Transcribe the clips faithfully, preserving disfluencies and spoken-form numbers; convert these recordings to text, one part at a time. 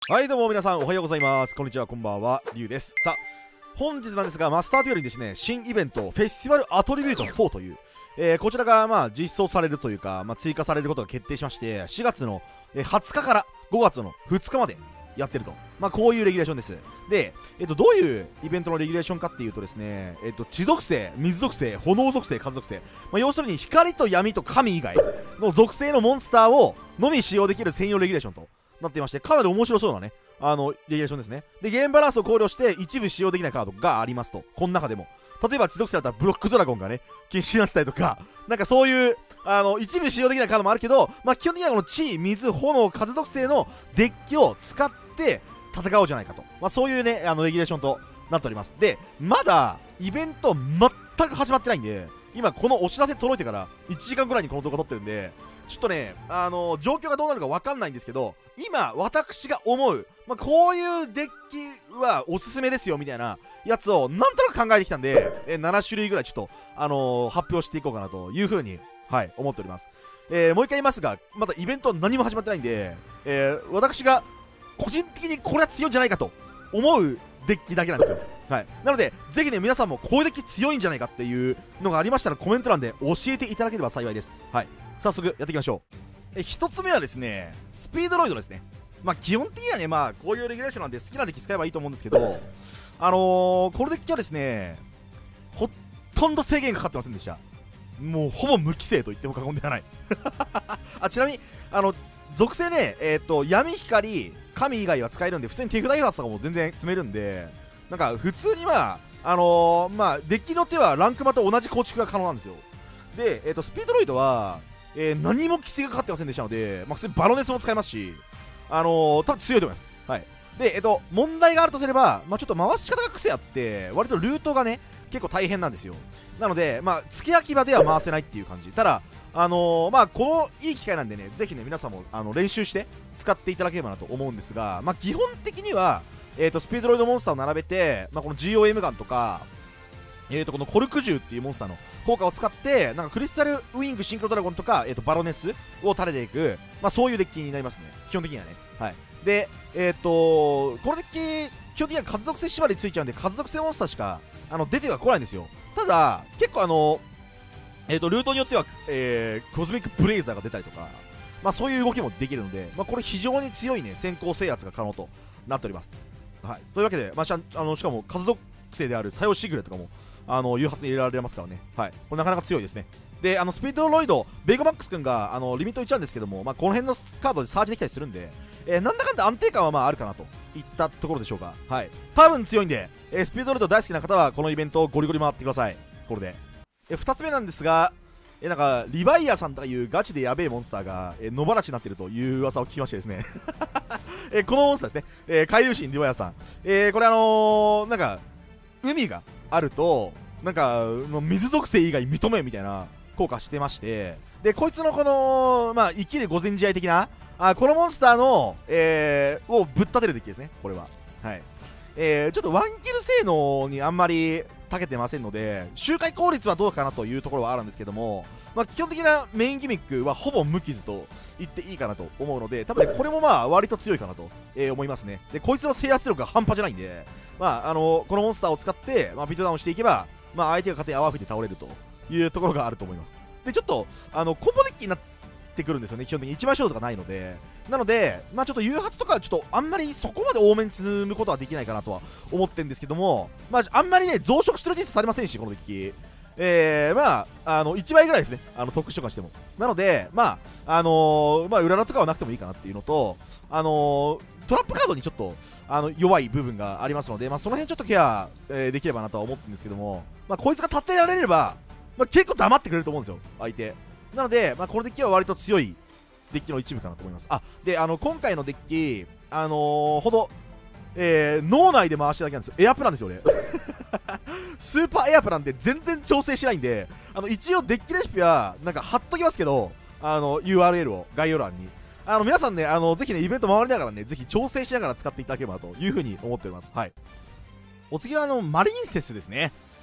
はいどうも皆さんおはようございます。こんにちは、こんばんは、リュウです。さあ本日なんですが、マスターとよりですね、新イベントフェスティバルアトリビュートフォーという、えー、こちらがまあ実装されるというか、まあ、追加されることが決定しまして、しがつのはつかからごがつのふつかまでやってると、まあ、こういうレギュレーションです。で、えっと、どういうイベントのレギュレーションかっていうとですね、えっと、地属性、水属性、炎属性、風属性、まあ、要するに光と闇と神以外の属性のモンスターをのみ使用できる専用レギュレーションとなっていまして、かなり面白そうなね、あのレギュレーションですね。で、ゲームバランスを考慮して一部使用できないカードがありますと。この中でも例えば地属性だったらブロックドラゴンがね禁止になってたりとか、なんかそういうあの一部使用できないカードもあるけど、まあ、基本的にはこの地、水、炎、風属性のデッキを使って戦おうじゃないかと、まあ、そういうねあのレギュレーションとなっております。で、まだイベント全く始まってないんで、今このお知らせ届いてからいちじかんぐらいにこの動画撮ってるんで、ちょっとね、あのー、状況がどうなるか分かんないんですけど、今私が思う、まあ、こういうデッキはおすすめですよみたいなやつをなんとなく考えてきたんで、えななしゅるいぐらいちょっと、あのー、発表していこうかなというふうに、はい、思っております。えー、もう一回言いますが、まだイベント何も始まってないんで、えー、私が個人的にこれは強いんじゃないかと思うデッキだけなんですよ。はい、なのでぜひね皆さんもこういうデッキ強いんじゃないかっていうのがありましたらコメント欄で教えていただければ幸いです。はい、早速やっていきましょう。えひとつめはですね、スピードロイドですね。まあ基本的にはね、まあこういうレギュレーションなんで好きなデッキ使えばいいと思うんですけど、あのー、このデッキはですねほとんど制限かかってませんでした。もうほぼ無規制と言っても過言ではないあ、ちなみにあの属性ね、えっ、ー、と闇光神以外は使えるんで、普通に手札誘発とかも全然積めるんで、なんか普通にはあのー、まあデッキによってはランクマと同じ構築が可能なんですよ。で、えー、とスピードロイドは、えー、何も規制がかかってませんでしたので、まあ、普通にバロネスも使えますし、あのー、多分強いと思います。はい。で、えっ、ー、と問題があるとすれば、まあ、ちょっと回し方が癖あって割とルートがね結構大変なんですよ。なので、まあ、付け焼き場では回せないっていう感じ。ただあのー、まあこのいい機会なんでね、ぜひね皆さんもあの練習して使っていただければなと思うんですが、まあ基本的にはえーとスピードロイドモンスターを並べて、まあ、この ジーオーエム ガンとか、えーとこのコルク銃っていうモンスターの効果を使って、なんかクリスタルウィングシンクロドラゴンとか、えーとバロネスを垂れていく、まあ、そういうデッキになりますね、基本的にはね。はい。で、えっ、ー、とこのデッキ、基本的には風属性縛りついちゃうんで、風属性モンスターしかあの出てはこないんですよ。ただ、結構あの、えーとルートによっては、えー、コズミックブレイザーが出たりとか、まあ、そういう動きもできるので、まあ、これ非常に強いね先行制圧が可能となっております。はい、というわけで、まあ、しあのしかも風属性であるサヨシグレとかもあの誘発に入れられますからね。はい、これなかなか強いですね。で、あのスピードロイドベイゴマックス君があのリミットいっちゃうんですけども、まあ、この辺のカードでサーチできたりするんで、えー、なんだかんだ安定感はまああるかなといったところでしょうか。はい、多分強いんで、えー、スピードロイド大好きな方はこのイベントをゴリゴリ回ってください。これでえふたつめなんですが、えなんかリヴァイアさんとかいうガチでやべえモンスターが、え野放しになっているという噂を聞きましてですねえこのモンスターですね、えー、海流神リヴァイアさん、えー、これあのー、なんか海があるとなんか水属性以外認めみたいな効果してまして、でこいつのこのまあ生きる御前試合的なあこのモンスターの、えー、をぶっ立てるデッキですね、これは。はい、えー、ちょっとワンキル性能にあんまり長けてませんので、周回効率はどうかなというところはあるんですけども、まあ、基本的なメインギミックはほぼ無傷と言っていいかなと思うので、多分ねこれもまあ割と強いかなと、えー、思いますね。でこいつの制圧力が半端じゃないんで、まああのこのモンスターを使って、まあ、ビートダウンしていけば、まあ、相手が勝手に泡吹いて倒れるというところがあると思います。でちょっとあのコンボデッキになってくるんですよね、基本的にいちまい勝負とかないので。なので、まあ、ちょっと誘発とかはちょっとあんまりそこまで多めに積むことはできないかなとは思ってるんですけども、まあ、あんまりね増殖してる実質されませんし、このデッキえー、まあ、あのいちまいぐらいですね、あの特殊召喚しても。なので、まああのー、まあ、裏とかはなくてもいいかなっていうのと、あのー、トラップカードにちょっとあの弱い部分がありますので、まあ、その辺ちょっとケア、えー、できればなとは思ってるんですけども、まあ、こいつが立てられれば、まあ、結構黙ってくれると思うんですよ、相手。なので、まあ、このデッキは割と強いデッキの一部かなと思います。あ、で、あの今回のデッキ、あのー、ほど、えー、脳内で回してるだけなんですよ。エアプランですよ、俺。スーパーエアプランで全然調整しないんで、あの一応デッキレシピはなんか貼っときますけど、あの ユーアールエル を概要欄に。あの皆さんね、あのぜひね、イベント回りながらね、ぜひ調整しながら使っていただければというふうに思っております。はい。お次はあのマリンセスですね。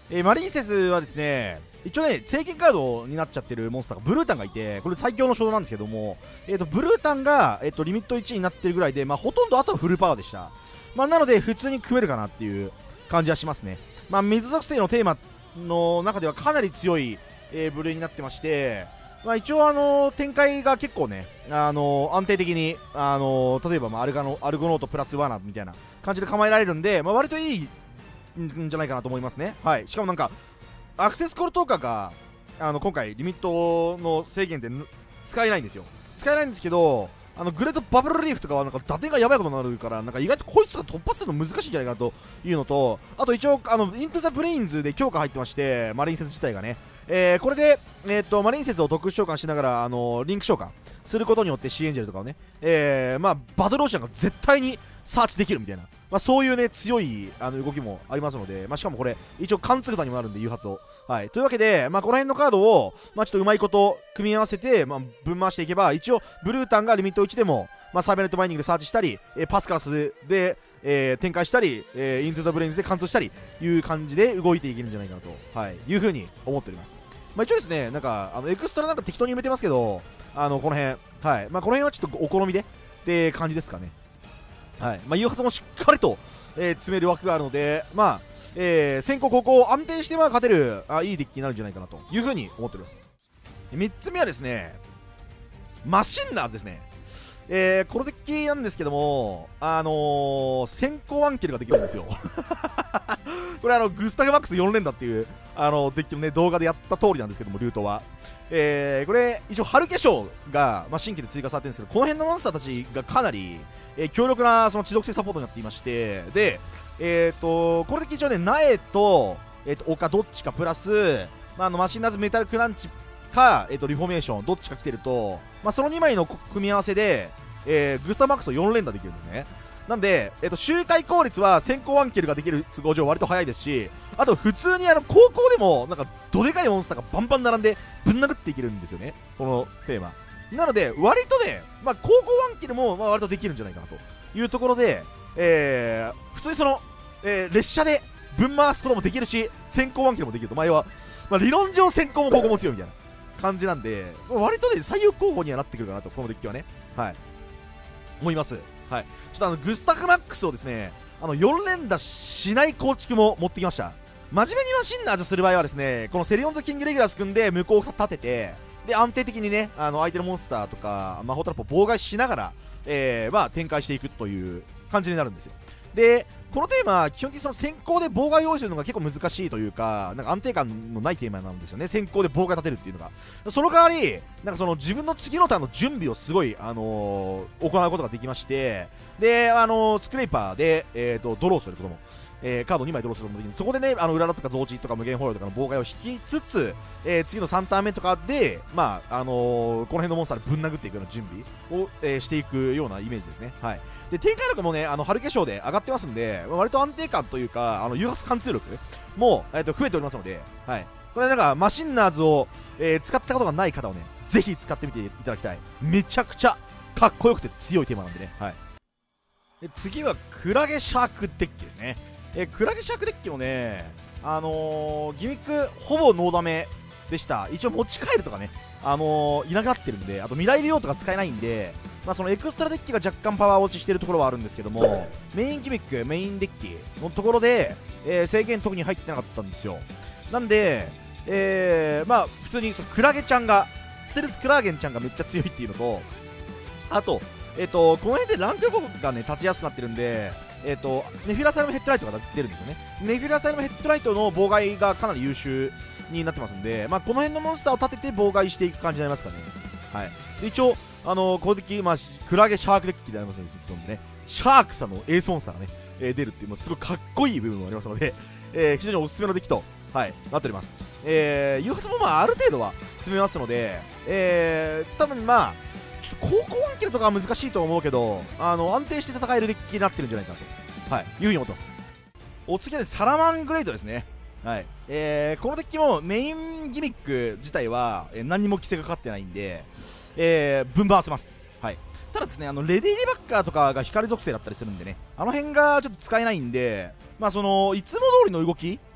えー、マリンセスはですね、一応ね、聖剣カードになっちゃってるモンスターがブルータンがいて、これ最強の衝動なんですけども、えーと、ブルータンが、えーと、リミットいちになってるぐらいで、まあ、ほとんどあとはフルパワーでした。まあ、なので、普通に組めるかなっていう感じはしますね。まあ、水属性のテーマの中ではかなり強い、えー、部類になってまして、まあ、一応、あのー、展開が結構ね、あのー、安定的に、あのー、例えば、まあ、アルガノアルゴノートプラスワナみたいな感じで構えられるんで、まあ、割といいんじゃないかなと思いますね。はい。しかもなんか、アクセスコールトーカーが、あの今回リミットの制限で使えないんですよ。使えないんですけど、あのグレートバブルリーフとかはなんか打点がやばいことになるから、なんか意外とこいつが突破するの難しいんじゃないかなというのと、あと一応あのイントゥザブレインズで強化入ってまして、マリンセス自体がね、えー、これで、えー、とマリンセスを特殊召喚しながらあのリンク召喚することによってシーエンジェルとかをね、えー、まあバトルオーシャンが絶対にサーチできるみたいな、まあ、そういうね強いあの動きもありますので、まあ、しかもこれ一応貫通型にもなるんで誘発を、はい、というわけで、まあ、この辺のカードを、まあ、ちょっとうまいこと組み合わせて、まあ、ぶん回していけば、一応ブルータンがリミットいちでも、まあ、サイバーネットマイニングでサーチしたり、えー、パスカラスで、えー、展開したり、えー、イントゥザブレインズで貫通したりいう感じで動いていけるんじゃないかなと、はい、いうふうに思っております。まあ、一応ですね、なんかあのエクストラなんか適当に埋めてますけど、あのこの辺、はい、まあ、この辺はちょっとお好みでって感じですかね。はい、まあ、誘発もしっかりと、えー、詰める枠があるので、まあ、えー、先行後攻安定しては勝てるあいいデッキになるんじゃないかなというふうに思っております。みっつめはですね、マシンナーズですね。えー、このデッキなんですけども、あのー、先行アンケルができるんですよ。これあのグスタフマックスよん連打っていうあのデッキのね動画でやった通りなんですけども、ルートは、えー、これ一応春化粧が、まあ、新規で追加されてるんですけど、この辺のモンスターたちがかなり、えー、強力なその地属性サポートになっていまして、で、えーとこれで一応ね苗と、えーと丘どっちかプラス、まあ、あのマシンナーズメタルクランチか、えーとリフォーメーションどっちか来てると、まあ、そのにまいの組み合わせで、えー、グスタマックスをよん連打できるんですね。なんで、えー、と周回効率は先行アンケルができる都合上割と早いですし、あと普通にあの高校でもなんかどでかいモンスターがバンバン並んでぶん殴っていけるんですよね、このテーマなので。割とね、まあ、高校アンケルもまあ割とできるんじゃないかなというところで、えー、普通にその、えー、列車でぶん回すこともできるし、先行アンケルもできると、前は、まあ、理論上先行も高校も強いみたいな感じなんで、割とね最有候補にはなってくるかなと、このデッキはね、はい思います。はい、ちょっとあのグスタフマックスをですね、あのよん連打しない構築も持ってきました。真面目にマシンナーズする場合はですね、このセリオンズキングレギュラース組んで向こうを立てて、で安定的にねあの相手のモンスターとか魔法トラップを妨害しながら、えー、まあ展開していくという感じになるんですよ。でこのテーマ、基本的にその先行で妨害を用意するのが結構難しいというか、なんか安定感のないテーマなんですよね、先行で妨害立てるっていうのが。その代わり、なんかその自分の次のターンの準備をすごい、あのー、行うことができまして、で、あのー、スクレーパーで、えー、とドローすることも、えー、カードにまいドローすることもできる。そこでね、あの裏ラとか増値とか無限ホイールとかの妨害を引きつつ、えー、次のさんターン目とかで、まああのー、この辺のモンスターでぶん殴っていくような準備を、えー、していくようなイメージですね。はい。で展開力もね、あの春化粧で上がってますんで、割と安定感というか、あの誘発貫通力も、えー、と増えておりますので、はい、これなんかマシンナーズを、えー、使ったことがない方はね、ぜひ使ってみていただきたい。めちゃくちゃかっこよくて強いテーマなんでね。はい、で次はクラゲシャークデッキですね。えー、クラゲシャークデッキもね、あのー、ギミックほぼノーダメでした。一応持ち帰るとかね、あのー、いなくなってるんで、あと未来利用とか使えないんで、まあ、そのエクストラデッキが若干パワー落ちしてるところはあるんですけども、メインギミック、メインデッキのところで、えー、制限特に入ってなかったんですよ。なんで、えー、まあ普通にそのクラゲちゃんが、ステルスクラーゲンちゃんがめっちゃ強いっていうのと、あと、えっ、ー、とこの辺でランクごがね立ちやすくなってるんで、えっ、ー、とネフィラサイムヘッドライトが出るんですよね。ネフィラサイムヘッドライトの妨害がかなり優秀になってますんで、まあ、この辺のモンスターを立てて妨害していく感じになりますかね。はい、で一応あのこのデッキ、まあ、クラゲシャークデッキでありますので、実装でね、シャークさんのエースモンスターがね、えー、出るっていう、まあ、すごいかっこいい部分もありますので、えー、非常におすすめのデッキと、はい、なっております。えー、誘発もまあある程度は詰めますので、えー、多分まあちょっと高校アンケルとかは難しいと思うけど、あの安定して戦えるデッキになってるんじゃないかなと、はい、いうふうに思ってます。お次は、ね、サラマングレイドですね。はい、えー、このデッキもメインギミック自体は、えー、何も規制がかかってないんで、えー、分回せます。はい、ただですね、あのレディーバッカーとかが光属性だったりするんでね、あの辺がちょっと使えないんで、まあそのいつも通りの動き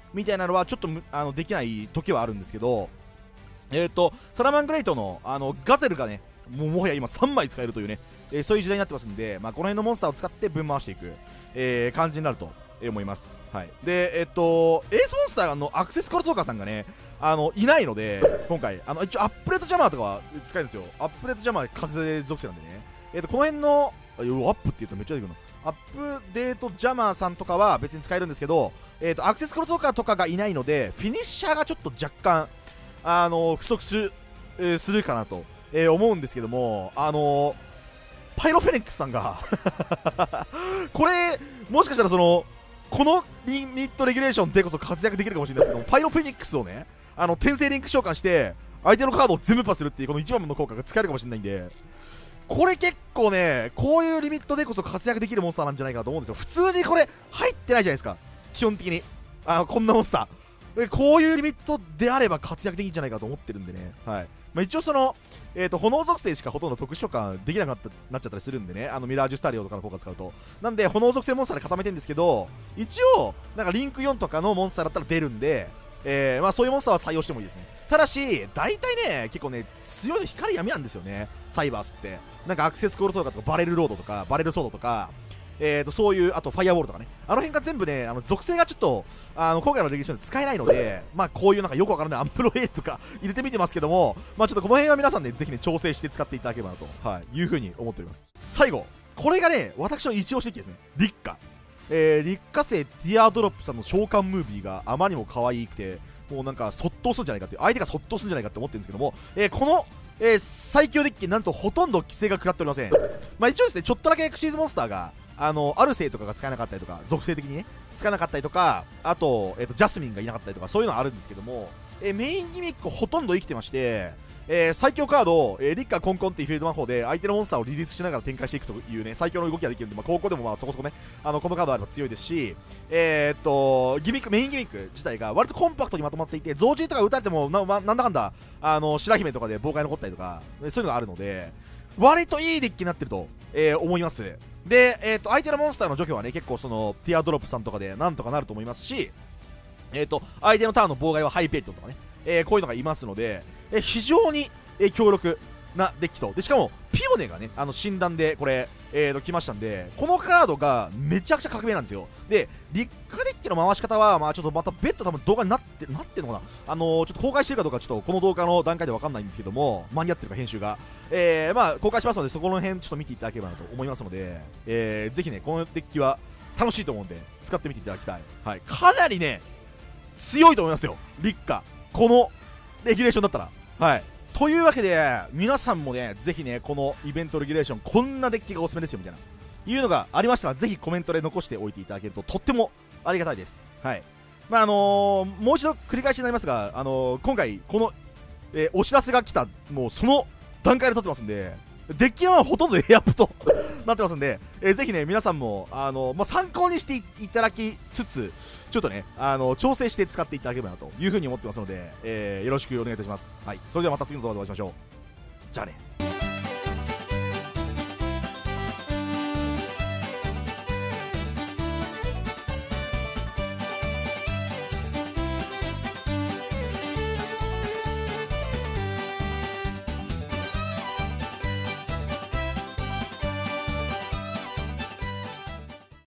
みたいなのはちょっとむあのできない時はあるんですけど、えっとサラマングレイトのあのガゼルがねもうもはや今さんまい使えるというね、えー、そういう時代になってますんで、まあ、この辺のモンスターを使って分回していく、えー、感じになると思います。はい、でえっとエースモンスターのアクセスコルトーカーさんがねあのいないので、今回あの一応アップデートジャマーとかは使えるんですよ。アップデートジャマー風属性なんでね、えっとこの辺のアップって言うとめっちゃ出てくるの。アップデートジャマーさんとかは別に使えるんですけど、えっとアクセスコルトーカーとかがいないのでフィニッシャーがちょっと若干あの不足する、えー、するかなと、えー、思うんですけども、あのー、パイロフェニックスさんがこれもしかしたらそのこのリミットレギュレーションでこそ活躍できるかもしれないですけども、パイロフェニックスをねあの転生リンク召喚して相手のカードを全部パスするっていうこのいちばんの効果が使えるかもしれないんで、これ結構ねこういうリミットでこそ活躍できるモンスターなんじゃないかなと思うんですよ。普通にこれ入ってないじゃないですか、基本的にあのこんなモンスターでこういうリミットであれば活躍できるんじゃないかと思ってるんでね、はい、まあ、一応その、えーと炎属性しかほとんど特殊召喚できなくなったなっちゃったりするんでね、あのミラージュスタリオとかの効果使うと、なんで炎属性モンスターで固めてるんですけど、一応なんかリンクよんとかのモンスターだったら出るんで、えー、まあそういうモンスターは採用してもいいですね。ただし大体ね結構ね強いの光闇なんですよね、サイバースって。なんかアクセスコールとかとかバレルロードとかバレルソードとか、えーとそういうあとファイアウォールとかね、あの辺が全部ねあの属性がちょっとあの今回のレギュレーションで使えないので、まあこういうなんかよくわからないアンプロエーとか入れてみてますけども、まあちょっとこの辺は皆さんでぜひね調整して使っていただければなと、はい、いうふうに思っております。最後これがね私の一押しデッキですね、立花。えー、立花星ティアドロップさんの召喚ムービーがあまりにも可愛くて、もうなんかそっとするんじゃないかっていう、相手がそっとするんじゃないかって思ってるんですけども、えー、この、えー、最強デッキなんとほとんど規制が食らっておりません。まあ一応ですねちょっとだけエクシーズモンスターがあのアルセイとかが使えなかったりとか、属性的にね使えなかったりとか、あと,、えー、とジャスミンがいなかったりとか、そういうのはあるんですけども、えー、メインギミックほとんど生きてまして、えー、最強カード、えー、立花コンコンっていうフィールド魔法で相手のモンスターをリリースしながら展開していくというね最強の動きができるんで、まあ、高校でもまあそこそこねあのこのカードあれば強いですし、えー、っとギミックメインギミック自体が割とコンパクトにまとまっていて、増獣とか打たれても な, な, なんだかんだあの白姫とかで妨害残ったりとかそういうのがあるので割といいデッキになってると、えー、思います。で、えー、と相手のモンスターの除去はね結構そのティアドロップさんとかでなんとかなると思いますし、えー、と相手のターンの妨害はハイペイトとかね、えー、こういうのがいますので、えー、非常に、えー、強力なデッキと、でしかもピオネがねあの診断でこれ、えー、と来ましたんで、このカードがめちゃくちゃ革命なんですよ。で立花デッキの回し方はまあちょっとまた別途多分動画になってなってるのかな、あのー、ちょっと公開してるかどうかちょっとこの動画の段階でわかんないんですけども、間に合ってるか編集が、えー、まあ公開しますのでそこの辺ちょっと見ていただければなと思いますので、えー、ぜひねこのデッキは楽しいと思うんで使ってみていただきたい。はい、かなりね強いと思いますよ立花、このレギュレーションだったら。はいというわけで皆さんもねぜひねこのイベントレギュレーションこんなデッキがおすすめですよみたいないうのがありましたら、ぜひコメントで残しておいていただけるととってもありがたいです。はいまああのー、もう一度繰り返しになりますが、あのー、今回この、えー、お知らせが来たもうその段階で撮ってますんで、デッキはほとんどエアップとなってますんで、えー、ぜひね皆さんも、あのーまあ、参考にしていただきつつちょっとね、あのー、調整して使っていただければなというふうに思ってますので、えー、よろしくお願いいたします。はい、それではまた次の動画でお会いしましょう。じゃあね。